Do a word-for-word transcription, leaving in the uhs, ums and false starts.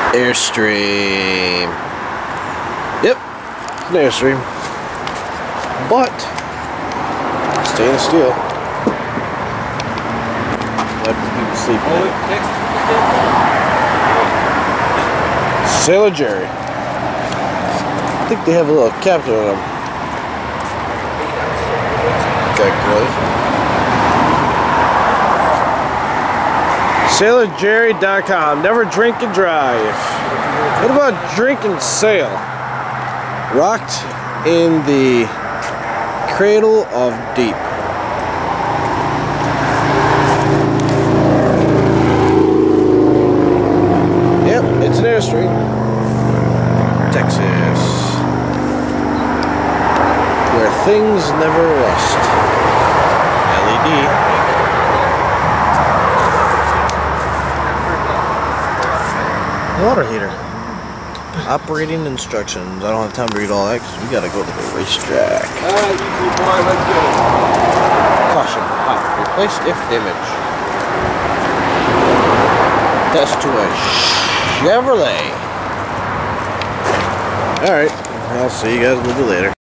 Airstream. Yep, it's an Airstream. But stainless steel. Let people sleep in it. Sailor Jerry. I think they have a little captain on them. That good. Sailor Jerry dot com. Never drink and drive. What about drink and sail? Rocked in the cradle of deep. Yep, it's an Airstream. Texas. Where things never rust. L E D. Water heater. Operating instructions. I don't have time to read all that because we gotta go to the racetrack. Alright, YouTube boy, let's go. Caution. Hot. Replace if damage. Test to a Chevrolet. Alright. I'll see you guys a little bit later.